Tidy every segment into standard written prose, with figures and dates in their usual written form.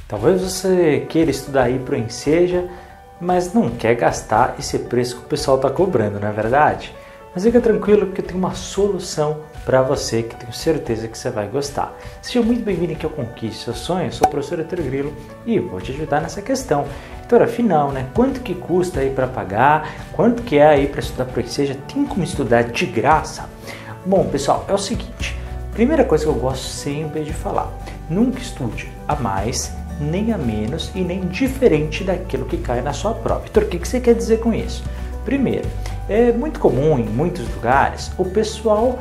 Talvez você queira estudar aí para o Enseja, mas não quer gastar esse preço que o pessoal está cobrando, não é verdade? Mas fica tranquilo que eu tenho uma solução para você que tenho certeza que você vai gostar. Seja muito bem-vindo aqui ao Conquiste Seus Sonhos, eu sou o professor Heitor Grilo e vou te ajudar nessa questão. Então, afinal, quanto que custa aí para pagar? Quanto que é aí para estudar para o Enseja? Tem como estudar de graça? Bom, pessoal, é o seguinte, primeira coisa que eu gosto sempre de falar, nunca estude a mais, nem a menos e nem diferente daquilo que cai na sua prova. Então, o que você quer dizer com isso? Primeiro, é muito comum em muitos lugares o pessoal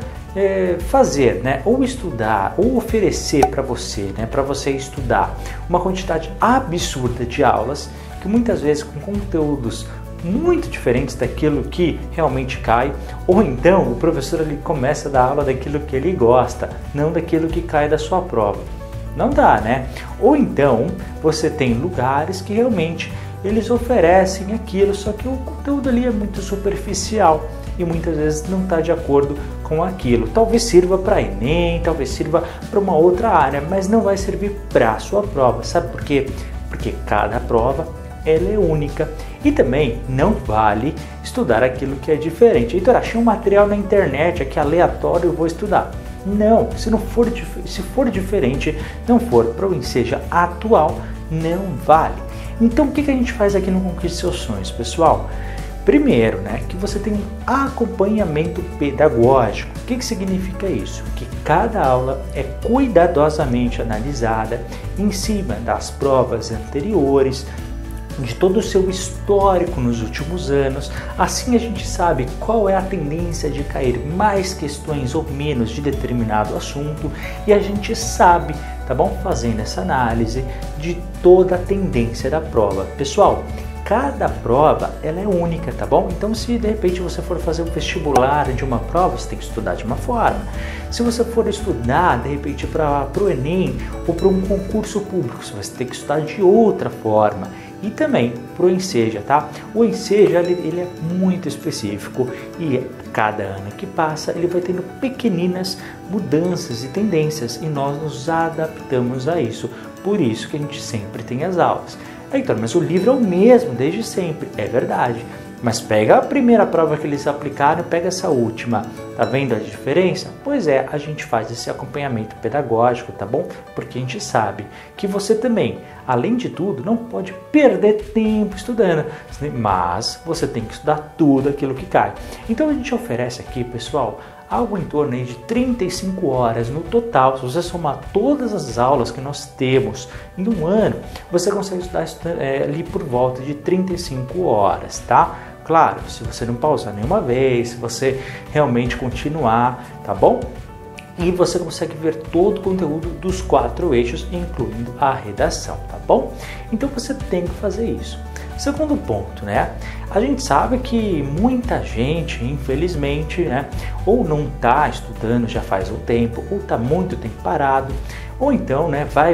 fazer, ou estudar, ou oferecer para você estudar uma quantidade absurda de aulas, que muitas vezes com conteúdos muito diferentes daquilo que realmente cai, ou então o professor ele começa a dar aula daquilo que ele gosta, não daquilo que cai da sua prova. Não dá, né? Ou então você tem lugares que realmente eles oferecem aquilo, só que o conteúdo ali é muito superficial e muitas vezes não está de acordo com aquilo. Talvez sirva para Enem, talvez sirva para uma outra área, mas não vai servir para a sua prova. Sabe por quê? Porque cada prova ela é única e também não vale estudar aquilo que é diferente. Então, achei um material na internet aqui aleatório, eu vou estudar. Não, se for diferente, não for para o Enseja atual, não vale. Então, o que a gente faz aqui no Conquiste Seus Sonhos, pessoal? Primeiro, que você tem um acompanhamento pedagógico. O que significa isso? Que cada aula é cuidadosamente analisada em cima das provas anteriores, de todo o seu histórico nos últimos anos. Assim a gente sabe qual é a tendência de cair mais questões ou menos de determinado assunto e a gente sabe, tá bom? Fazendo essa análise de toda a tendência da prova. Pessoal, cada prova ela é única, tá bom? Então se de repente você for fazer um vestibular de uma prova, você tem que estudar de uma forma. Se você for estudar de repente para o Enem ou para um concurso público, você vai ter que estudar de outra forma. E também para o Enseja, tá? O Enseja ele é muito específico e cada ano que passa ele vai tendo pequeninas mudanças e tendências e nós nos adaptamos a isso. Por isso que a gente sempre tem as aulas. Então, mas o livro é o mesmo desde sempre, é verdade. Mas pega a primeira prova que eles aplicaram e pega essa última. Tá vendo a diferença? Pois é, a gente faz esse acompanhamento pedagógico, tá bom? Porque a gente sabe que você também, além de tudo, não pode perder tempo estudando, mas você tem que estudar tudo aquilo que cai. Então a gente oferece aqui, pessoal, algo em torno aí de 35 horas no total. Se você somar todas as aulas que nós temos em um ano, você consegue estudar ali por volta de 35 horas, tá? Claro, se você não pausar nenhuma vez, se você realmente continuar, tá bom? E você consegue ver todo o conteúdo dos 4 eixos, incluindo a redação, tá bom? Então você tem que fazer isso. Segundo ponto, a gente sabe que muita gente, infelizmente, ou não está estudando já faz um tempo, ou está muito tempo parado, ou então,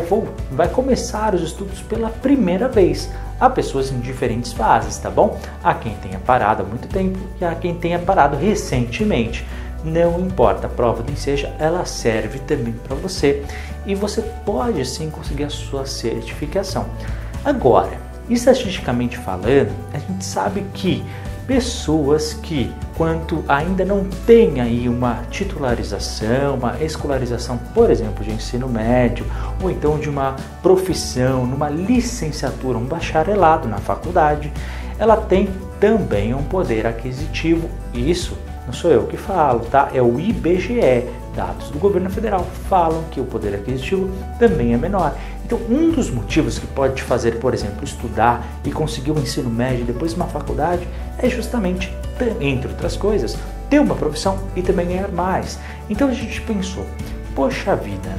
vai começar os estudos pela primeira vez. Há pessoas em diferentes fases, tá bom? Há quem tenha parado há muito tempo e há quem tenha parado recentemente. Não importa, a prova do Enseja, ela serve também para você e você pode sim conseguir a sua certificação. Agora, estatisticamente falando, a gente sabe que pessoas que, quanto ainda não têm aí uma titularização, uma escolarização, por exemplo, de ensino médio, ou então de uma profissão, numa licenciatura, um bacharelado na faculdade, ela tem também um poder aquisitivo. Isso não sou eu que falo, tá? É o IBGE, dados do governo federal falam que o poder aquisitivo também é menor. Então, um dos motivos que pode te fazer, por exemplo, estudar e conseguir um ensino médio e depois uma faculdade é justamente, entre outras coisas, ter uma profissão e também ganhar mais. Então a gente pensou, poxa vida,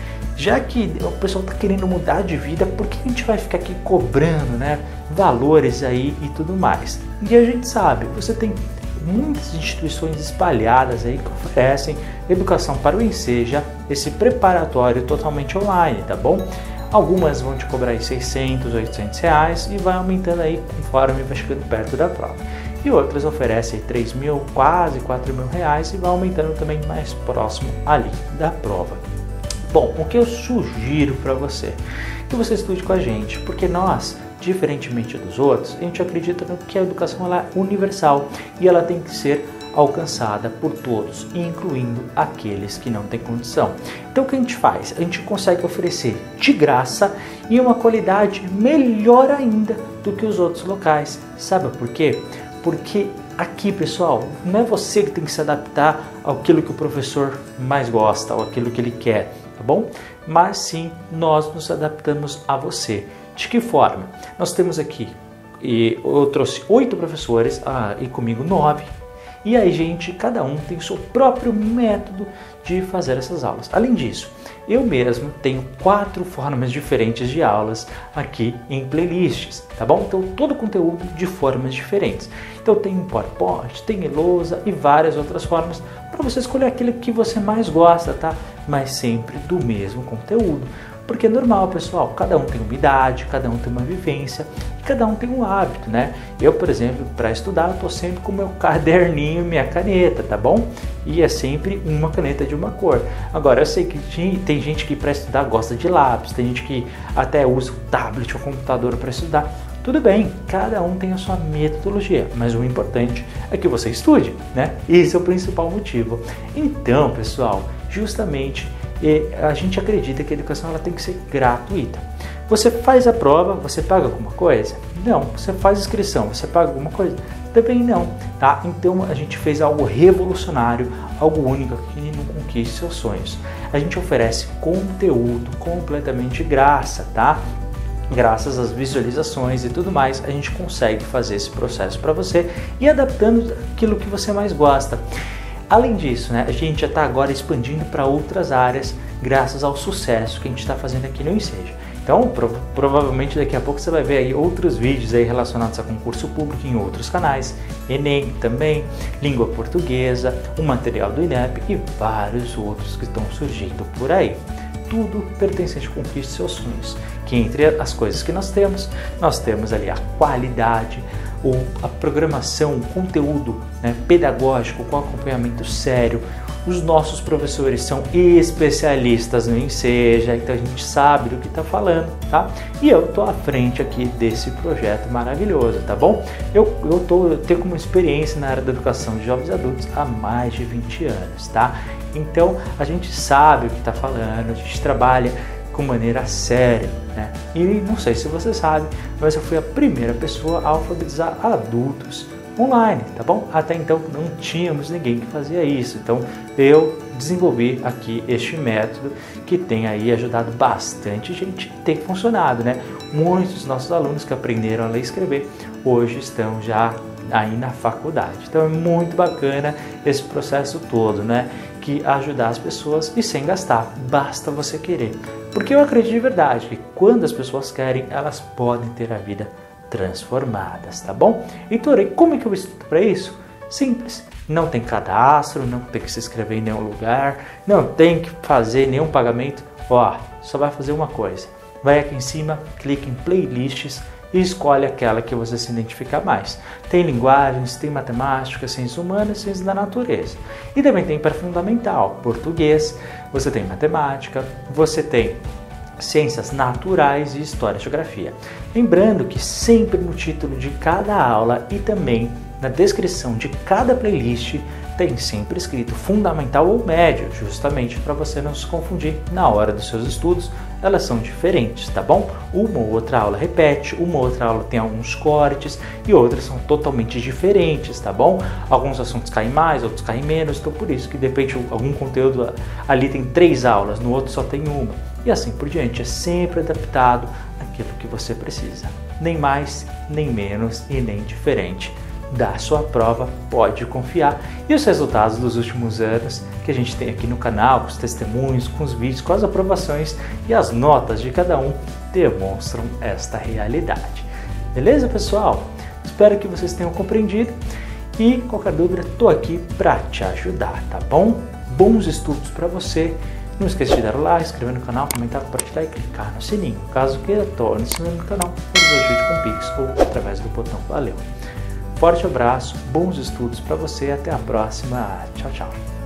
já que o pessoal está querendo mudar de vida, por que a gente vai ficar aqui cobrando, valores aí e tudo mais? E a gente sabe, você tem muitas instituições espalhadas aí que oferecem educação para o Enseja, esse preparatório totalmente online, tá bom? Algumas vão te cobrar aí 600, 800 reais e vai aumentando aí conforme vai chegando perto da prova. E outras oferecem 3 mil, quase 4 mil reais e vai aumentando também mais próximo ali da prova. Bom, o que eu sugiro para você? Que você estude com a gente, porque nós, diferentemente dos outros, a gente acredita que a educação ela é universal e ela tem que ser alcançada por todos, incluindo aqueles que não têm condição. Então o que a gente faz? A gente consegue oferecer de graça e uma qualidade melhor ainda do que os outros locais. Sabe por quê? Porque aqui, pessoal, não é você que tem que se adaptar àquilo que o professor mais gosta ou aquilo que ele quer, tá bom? Mas sim, nós nos adaptamos a você. De que forma? Nós temos aqui, eu trouxe 8 professores e comigo 9. E aí, gente, cada um tem o seu próprio método de fazer essas aulas. Além disso, eu mesmo tenho 4 formas diferentes de aulas aqui em playlists, tá bom? Então, todo o conteúdo de formas diferentes. Então, tem PowerPoint, tem lousa e várias outras formas para você escolher aquele que você mais gosta, tá? Mas sempre do mesmo conteúdo. Porque é normal, pessoal, cada um tem uma idade, cada um tem uma vivência, cada um tem um hábito, né? Eu, por exemplo, para estudar, eu estou sempre com meu caderninho e minha caneta, tá bom? E é sempre uma caneta de uma cor. Agora, eu sei que tem gente que para estudar gosta de lápis, tem gente que até usa o tablet ou o computador para estudar. Tudo bem, cada um tem a sua metodologia, mas o importante é que você estude, né? Esse é o principal motivo. Então, pessoal, justamente a gente acredita que a educação ela tem que ser gratuita. Você faz a prova, você paga alguma coisa? Não. Você faz a inscrição, você paga alguma coisa? Também não, tá? Então a gente fez algo revolucionário, algo único aqui no Conquiste Seus Sonhos. A gente oferece conteúdo completamente de graça, tá? Graças às visualizações e tudo mais, a gente consegue fazer esse processo para você e adaptando aquilo que você mais gosta. Além disso, né, a gente já está agora expandindo para outras áreas graças ao sucesso que a gente está fazendo aqui no Enseja. Então, provavelmente daqui a pouco você vai ver aí outros vídeos aí relacionados a concurso público em outros canais, Enem também, língua portuguesa, o material do INEP e vários outros que estão surgindo por aí. Tudo pertencente a Conquiste Seus Sonhos, que entre as coisas que nós temos ali a qualidade, a programação, o conteúdo, né, pedagógico com acompanhamento sério. Os nossos professores são especialistas no Enseja, então a gente sabe do que está falando, tá? E eu estou à frente aqui desse projeto maravilhoso, tá bom? Eu tenho como experiência na área da educação de jovens e adultos há mais de 20 anos, tá? Então a gente sabe o que está falando, a gente trabalha com maneira séria, né? E não sei se você sabe, mas eu fui a primeira pessoa a alfabetizar adultos online, tá bom? Até então não tínhamos ninguém que fazia isso, então eu desenvolvi aqui este método que tem aí ajudado bastante gente, tem funcionado, né? Muitos dos nossos alunos que aprenderam a ler e escrever hoje estão já aí na faculdade, então é muito bacana esse processo todo, né? Que ajudar as pessoas e sem gastar, basta você querer, porque eu acredito de verdade que quando as pessoas querem, elas podem ter a vida transformadas, tá bom? Então, como é que eu estudo para isso? Simples, não tem cadastro, não tem que se inscrever em nenhum lugar, não tem que fazer nenhum pagamento, ó, só vai fazer uma coisa, vai aqui em cima, clica em playlists e escolhe aquela que você se identifica mais. Tem linguagens, tem matemática, ciências humanas, ciências da natureza. E também tem pré-fundamental, português, você tem matemática, você tem ciências naturais e história e geografia. Lembrando que sempre no título de cada aula e também na descrição de cada playlist tem sempre escrito fundamental ou médio, justamente para você não se confundir na hora dos seus estudos. Elas são diferentes, tá bom? Uma ou outra aula repete, uma ou outra aula tem alguns cortes e outras são totalmente diferentes, tá bom? Alguns assuntos caem mais, outros caem menos, então por isso que de repente algum conteúdo ali tem 3 aulas, no outro só tem uma. E assim por diante, é sempre adaptado àquilo que você precisa. Nem mais, nem menos e nem diferente. Da sua prova, pode confiar. E os resultados dos últimos anos que a gente tem aqui no canal, com os testemunhos, com os vídeos, com as aprovações e as notas de cada um demonstram esta realidade. Beleza, pessoal? Espero que vocês tenham compreendido e qualquer dúvida, estou aqui para te ajudar, tá bom? Bons estudos para você. Não esqueça de dar o like, se inscrever no canal, comentar, compartilhar e clicar no sininho. Caso queira, torne-se membro do canal, nos ajude com Pix ou através do botão Valeu. Forte abraço, bons estudos para você e até a próxima. Tchau, tchau.